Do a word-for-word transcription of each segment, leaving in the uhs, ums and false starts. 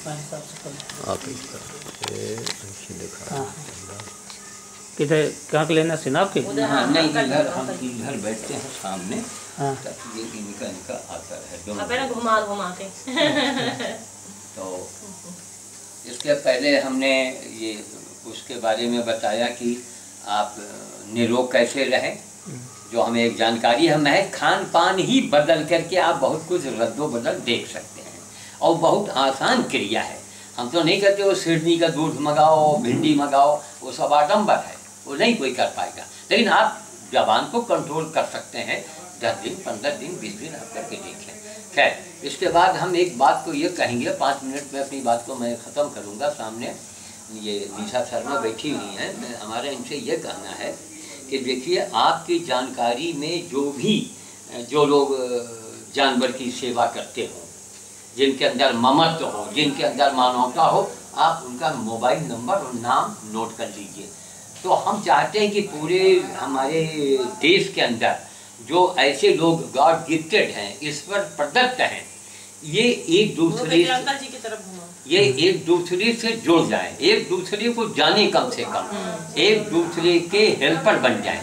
किधर कहाँ के लेना सिनाब के? हाँ, नहीं इधर हम इधर बैठते हैं सामने। हाँ। ये इनका इनका आता है घुमा घुमा के। तो इसके पहले हमने ये उसके बारे में बताया कि आप निरोग कैसे रहें, जो हमें एक जानकारी है। महज खान पान ही बदल करके आप बहुत कुछ रद्दो बदल देख सकते हैं और बहुत आसान क्रिया है। हम तो नहीं कहते वो सिडनी का दूध मंगाओ, भिंडी मंगाओ, वो सब आडम्बर है, वो नहीं कोई कर पाएगा। लेकिन आप जबान को कंट्रोल कर सकते हैं। दस दिन पंद्रह दिन बीस दिन आप करके देखें। खैर, इसके बाद हम एक बात को ये कहेंगे, पाँच मिनट में अपनी बात को मैं ख़त्म करूँगा। सामने ये निशा शर्मा बैठी हुई हैं, मैं हमारा इनसे ये कहना है कि देखिए, आपकी जानकारी में जो भी जो लोग जानवर की सेवा करते हों, जिनके अंदर ममत्व हो, जिनके अंदर मानवता हो, आप उनका मोबाइल नंबर और नाम नोट कर लीजिए। तो हम चाहते हैं कि पूरे हमारे देश के अंदर जो ऐसे लोग गॉड गिफ्टेड हैं, ईश्वर प्रदत्त हैं, ये एक दूसरे जी की तरफ ये एक दूसरे से जुड़ जाएं, एक दूसरे को जाने, कम से कम एक दूसरे के हेल्पर बन जाएं।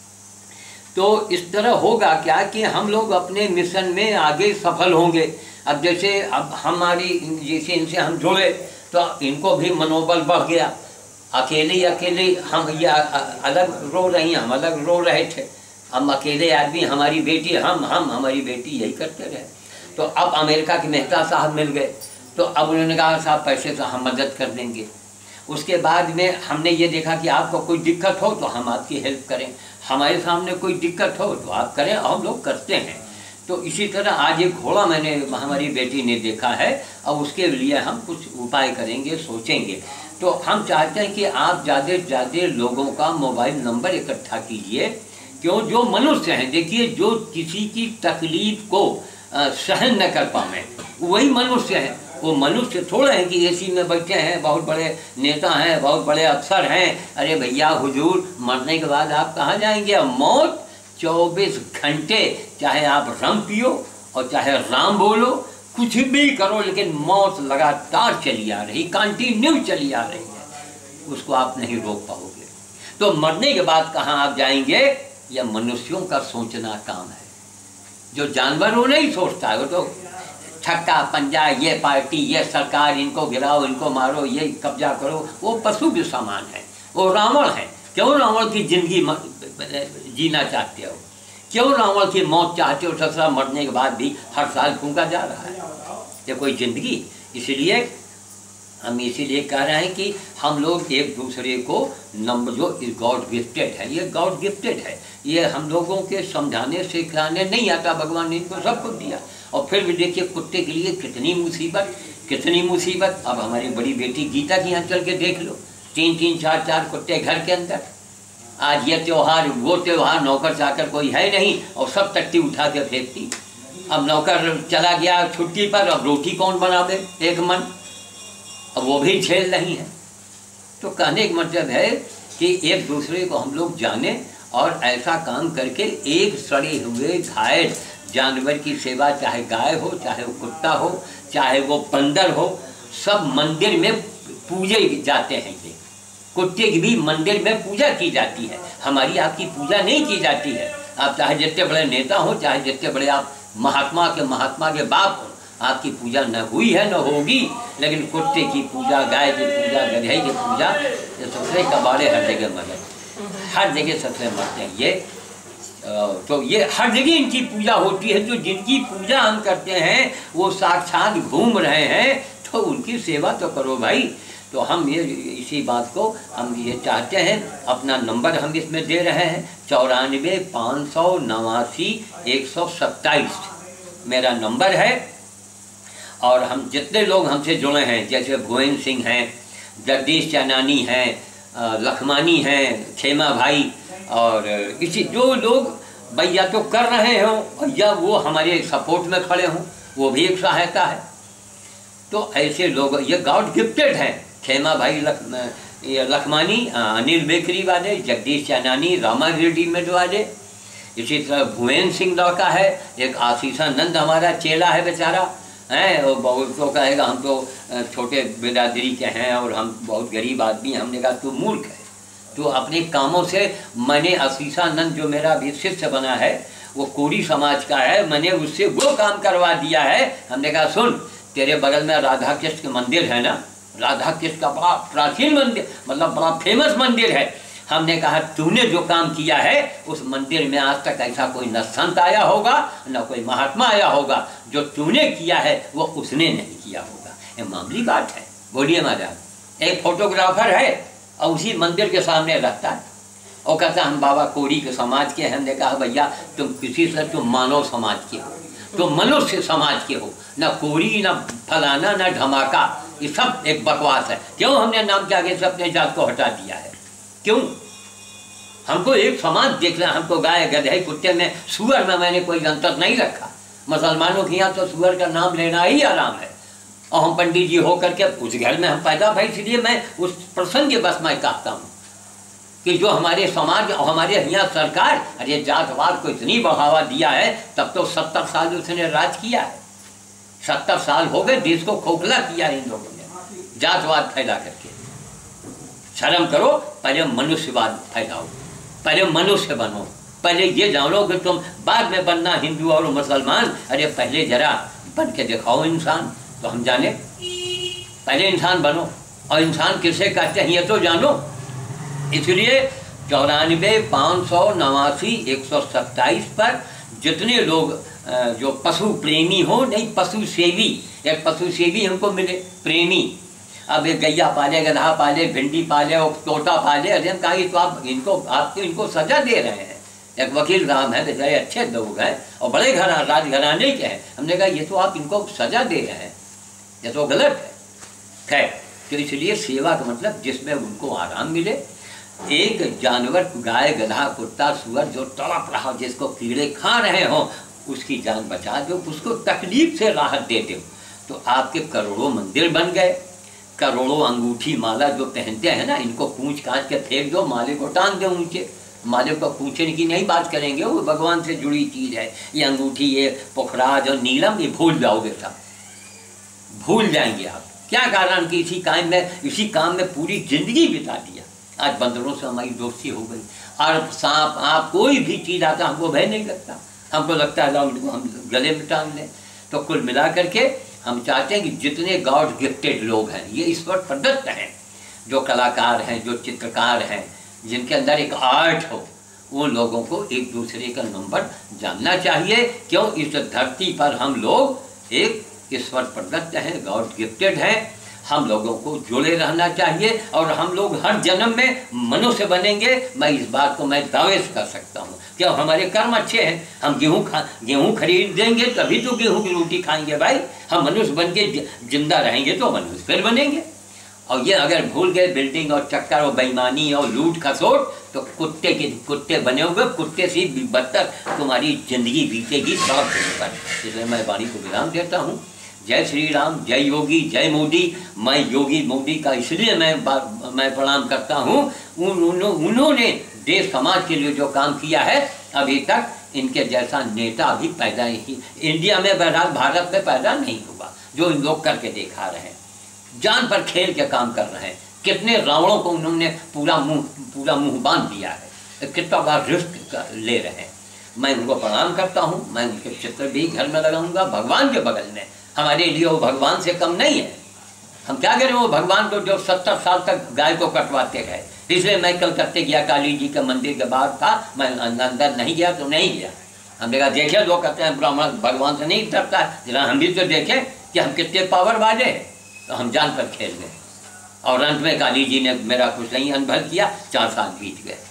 तो इस तरह होगा क्या कि हम लोग अपने मिशन में आगे सफल होंगे। अब जैसे अब हमारी जैसे इनसे हम जुड़े तो इनको भी मनोबल बढ़ गया। अकेले अकेले हम ये अलग रो रही हैं, हम अलग रो रहे थे। हम अकेले आदमी, हमारी बेटी, हम हम हमारी बेटी यही करते रहे। तो अब अमेरिका के मेहता साहब मिल गए, तो अब उन्होंने कहा साहब पैसे से हम मदद कर देंगे। उसके बाद में हमने ये देखा कि आपको कोई दिक्कत हो तो हम आपकी हेल्प करें, हमारे सामने कोई दिक्कत हो तो आप करें, और हम लोग करते हैं। तो इसी तरह आज एक घोड़ा मैंने हमारी बेटी ने देखा है, अब उसके लिए हम कुछ उपाय करेंगे, सोचेंगे। तो हम चाहते हैं कि आप ज़्यादा से ज़्यादा लोगों का मोबाइल नंबर इकट्ठा कीजिए, क्यों जो मनुष्य हैं, देखिए जो किसी की तकलीफ को सहन न कर पाए वही मनुष्य हैं। वो मनुष्य थोड़े हैं कि एसी में बैठे हैं, बहुत बड़े नेता हैं, बहुत बड़े अफसर हैं। अरे भैया हुजूर, मरने के बाद आप कहाँ जाएंगे? मौत चौबीस घंटे, चाहे आप रम पियो और चाहे राम बोलो, कुछ भी करो, लेकिन मौत लगातार चली आ रही, कंटिन्यू चली आ रही है, उसको आप नहीं रोक पाओगे। तो मरने के बाद कहाँ आप जाएंगे, यह मनुष्यों का सोचना काम है। जो जानवर वो नहीं सोचता है, वो तो छक्का पंजा, ये पार्टी, ये सरकार, इनको गिराओ, इनको मारो, ये कब्जा करो, वो पशु के समान है, वो रावण है। क्यों रावण की जिंदगी जीना चाहते हो? क्यों रावण की मौत चाहते हो? ससुरा मरने के बाद भी हर साल फूंका जा रहा है, ये कोई जिंदगी? इसलिए हम इसीलिए कह रहे हैं कि हम लोग एक दूसरे को नंबर, जो गॉड गिफ्टेड है, ये गॉड गिफ्टेड है, ये हम लोगों के समझाने सिखाने नहीं आता। भगवान ने इनको सब कुछ दिया। और फिर भी देखिए कुत्ते के लिए कितनी मुसीबत, कितनी मुसीबत। अब हमारी बड़ी बेटी गीता के यहाँ चल के देख लो, तीन तीन चार चार कुत्ते घर के अंदर। आज ये त्यौहार, वो त्यौहार, नौकर चाकर कोई है नहीं, और सब तट्टी उठा के फेंकती। अब नौकर चला गया छुट्टी पर, अब रोटी कौन बनावे? एक मन, अब वो भी झेल नहीं है। तो कहने का मतलब है कि एक दूसरे को हम लोग जाने और ऐसा काम करके एक सड़े हुए घायल जानवर की सेवा, चाहे गाय हो, चाहे वो कुत्ता हो, चाहे वो बंदर हो, सब मंदिर में पूजे जाते हैं। ये कुत्ते की भी मंदिर में पूजा की जाती है, हमारी आपकी पूजा नहीं की जाती है। आप चाहे जितने बड़े नेता हो, चाहे जितने बड़े आप महात्मा के महात्मा के बाप हो, आपकी पूजा न हुई है न होगी। लेकिन कुत्ते की पूजा, गाय की पूजा, गधे की पूजा, ये ससुरे कबाड़े हर जगह मरे, हर जगह ससुरे मरते हैं। ये तो ये हर जगह इनकी पूजा होती है। जो जिनकी पूजा हम करते हैं वो साक्षात घूम रहे हैं, तो उनकी सेवा तो करो भाई। तो हम ये इसी बात को हम ये चाहते हैं। अपना नंबर हम इसमें दे रहे हैं, चौरानवे पाँच सौ नवासी एक सौ सत्ताईस मेरा नंबर है। और हम जितने लोग हमसे जुड़े हैं, जैसे भुवन सिंह हैं, जगदीश चैनानी हैं, लखमानी हैं, खेमा भाई, और इसी जो लोग भैया तो कर रहे हों या वो हमारे सपोर्ट में खड़े हों, वो भी एक सहायता है। तो ऐसे लोग ये गॉड गिफ्टेड हैं। खेमा भाई, लख, लखमानी, अनिल बेकरी वाले, जगदीश चैनानी, रामा रेडीमेड वाले, इसी तरह भुवन सिंह लड़का है, एक आशीषानंद हमारा चेला है बेचारा, हैं, और बहुत तो कहेगा हम तो छोटे बिरादरी के हैं और हम बहुत गरीब आदमी हैं। हमने कहा तू मूर्ख है, तो अपने कामों से। मैंने असीसानंद जो मेरा भी शिष्य बना है वो कोरी समाज का है, मैंने उससे वो काम करवा दिया है। हमने कहा सुन, तेरे बगल में राधा कृष्ण का मंदिर है ना, राधा कृष्ण का बड़ा प्राचीन मंदिर, मतलब बड़ा फेमस मंदिर है। हमने कहा तूने जो काम किया है उस मंदिर में आज तक ऐसा कोई न संत आया होगा न कोई महात्मा आया होगा, जो तूने किया है वो उसने नहीं किया होगा। ये मामूली बात है। बोलिए महाराज, एक फोटोग्राफर है और उसी मंदिर के सामने रहता है और कहता हम बाबा कोरी के समाज के हैं। हमने कहा भैया तुम किसी से, तुम मानव समाज के हो, तुम मनुष्य समाज के हो, न कोरी न फलाना न धमाका, ये सब एक बकवास है। क्यों हमने नाम के आगे से अपने जात को हटा दिया है? क्यों? हमको एक समाज देखना, हमको गाय गधे कुत्ते में सुअर में मैंने कोई अंतर नहीं रखा। मुसलमानों के यहाँ तो सुअर का नाम लेना ही आराम है, और हम पंडित जी हो करके उस घर में हम पैदा भाई, इसलिए मैं उस प्रसंग के बस मैं कहता हूँ कि जो हमारे समाज और हमारे यहाँ सरकार, अरे जातवाद को इतनी बढ़ावा दिया है, तब तो सत्तर साल उसने राज किया है। सत्तर साल हो गए, देश को खोखला किया है इन लोगों ने जातवाद फैला करके। शर्म करो, पहले मनुष्यवाद फैलाओ, पहले मनुष्य बनो, पहले ये जानो कि तुम बाद में बनना हिंदू और मुसलमान। अरे पहले जरा बन के दिखाओ इंसान, तो हम जाने। पहले इंसान बनो, और इंसान किसे कहते हैं ये तो जानो। इसलिए चौरानवे पाँच सौ नवासी एक सौ सत्ताईस पर जितने लोग जो पशु प्रेमी हो, नहीं पशु सेवी, एक पशु सेवी हमको मिले प्रेमी। अब एक गैया पाले, गधा पाले, भिंडी पाले और तोता पाले। अरे हम कहा तो आप इनको आपको इनको सजा दे रहे हैं। एक वकील राम है, बेचारे अच्छे लोग हैं और बड़े घर राजघराने के हैं। हमने कहा ये तो आप इनको सजा दे रहे हैं, ये तो गलत है। खैर, तो इसलिए सेवा का मतलब जिसमें उनको आराम मिले। एक जानवर, गाय गधा कुत्ता सुअर जो तड़प रहा, जिसको कीड़े खा रहे हो, उसकी जान बचा दो, उसको तकलीफ से राहत दे दो, तो आपके करोड़ों मंदिर बन गए। करोड़ों अंगूठी माला जो पहनते हैं ना, इनको पूंछ कांच के फेंक दो, माले को टांग दो ऊंचे। माले को पूछने की नहीं बात करेंगे, वो भगवान से जुड़ी चीज है। ये अंगूठी, ये पुखराज और नीलम, ये भूल जाओगे, सब भूल जाएंगे आप। क्या कारण कि इसी काम में इसी काम में पूरी जिंदगी बिता दिया। आज बंदरों से हमारी दोस्ती हो गई, और सांप आप कोई भी चीज आता हमको भय नहीं लगता, हमको लगता है हम गले में टांग लें। तो कुल मिला करके हम चाहते हैं कि जितने गॉड गिफ्टेड लोग हैं, ये ईश्वर प्रदत्त हैं, जो कलाकार हैं, जो चित्रकार हैं, जिनके अंदर एक आर्ट हो, उन लोगों को एक दूसरे का नंबर जानना चाहिए। क्यों? इस धरती पर हम लोग एक ईश्वर प्रदत्त हैं, गॉड गिफ्टेड हैं। हम लोगों को जुड़े रहना चाहिए, और हम लोग हर जन्म में मनुष्य बनेंगे। मैं इस बात को मैं दावे से कर सकता हूँ। क्या हमारे कर्म अच्छे हैं? हम गेहूँ खा गेहूँ खरीद देंगे तभी तो गेहूँ की रोटी खाएंगे भाई। हम मनुष्य बन के जिंदा रहेंगे तो मनुष्य फिर बनेंगे। और ये अगर भूल गए बिल्डिंग और चक्कर और बेईमानी और लूट खसोट, तो कुत्ते के कुत्ते बने हुए, कुत्ते से भी बदतर तुम्हारी जिंदगी बीतेगी सड़क पर। इसलिए मैं वाणी को विराम देता हूँ। जय श्री राम, जय योगी, जय मोदी। मैं योगी मोदी का इसलिए मैं मैं प्रणाम करता हूँ, उन, उन, उन्होंने देश समाज के लिए जो काम किया है, अभी तक इनके जैसा नेता भी पैदा ही इंडिया में, बहरहाल भारत में पैदा नहीं हुआ, जो इन लोग करके दिखा रहे हैं। जान पर खेल के काम कर रहे हैं। कितने रावणों को उन्होंने पूरा मुंह पूरा मुंह बांध दिया है, कितना बड़ा रिस्क ले रहे हैं। मैं उनको प्रणाम करता हूँ। मैं उनके चित्र भी घर में लगाऊंगा, भगवान के बगल में। हमारे लिए वो भगवान से कम नहीं है। हम क्या करें वो भगवान को जो सत्तर साल तक गाय को कटवाते गए। इसलिए मैं कलकत्ते गया, काली जी के मंदिर के बाहर था, मैं अंदर नहीं गया तो नहीं गया। हमने कहा देखे, लोग कहते हैं ब्राह्मण भगवान से नहीं डरता है, जरा हम भी तो देखें कि हम कितने पावर वाले हैं। तो हम जान पर खेल गए, और अंत में काली जी ने मेरा कुछ नहीं अनुभव किया। चार साल बीत गए,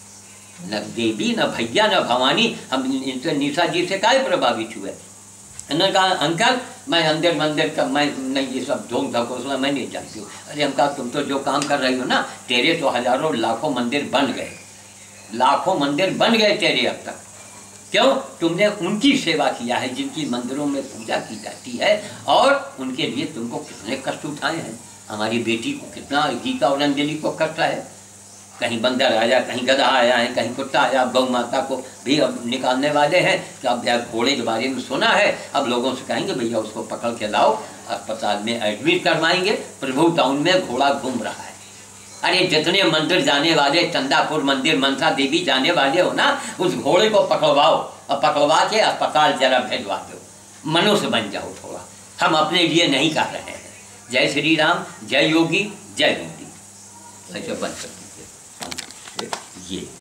न देवी न भैया न भवानी, हम इनसे निशा जी से काय प्रभावित हुए। उन्होंने कहा अंकल मैं अंदर मंदिर का मैं नहीं, ये सब ढोंग धकोसला मैं नहीं जानती हूँ। अरे हम कहा तुम तो जो काम कर रही हो ना, तेरे तो हजारों लाखों मंदिर बन गए, लाखों मंदिर बन गए तेरे अब तक। क्यों? तुमने उनकी सेवा किया है जिनकी मंदिरों में पूजा की जाती है, और उनके लिए तुमको कितने कष्ट उठाए हैं। हमारी बेटी को कितना, गीता और अंजलि को कष्ट है। कहीं बंदर आया, कहीं गधा आया है, कहीं कुत्ता आया। गौ माता को भी अब निकालने वाले हैं कि अब यार घोड़े के बारे में सुना है, अब लोगों से कहेंगे भैया उसको पकड़ के लाओ, अस्पताल में एडमिट करवाएंगे। प्रभु टाउन में घोड़ा घूम रहा है। अरे जितने मंदिर जाने वाले, चंदापुर मंदिर, मनसा देवी जाने वाले हो ना, उस घोड़े को पकड़वाओ और पकड़वा के अस्पताल जरा भेजवा दो, मनुष्य बन जाओ थोड़ा। हम अपने लिए नहीं कर रहे हैं। जय श्री राम, जय योगी, जय योगी। ऐसे बन सकती है ये।